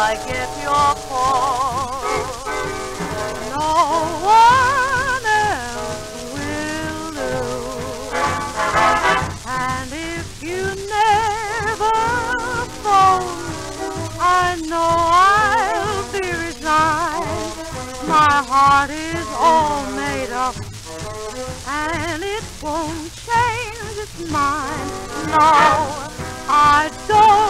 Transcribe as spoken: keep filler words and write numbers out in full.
I get your call. No one else will do. And if you never phone, I know I'll be resigned. My heart is all made up, and it won't change its mind. No, I don't